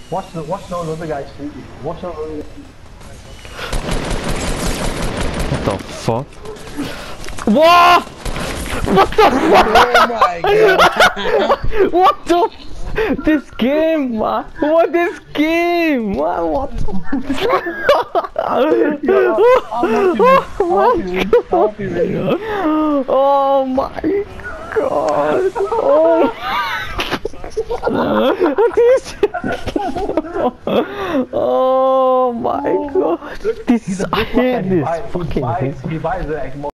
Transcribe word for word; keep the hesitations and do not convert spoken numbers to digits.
Watch the watch those other guys shoot you. Watch those other guys shoot What the fuck? What? What the fuck? Oh my god! What the? F this game, man. What this game? What? What? The oh my god! Oh. This. Oh my god! This I hate this fucking thing. He buys the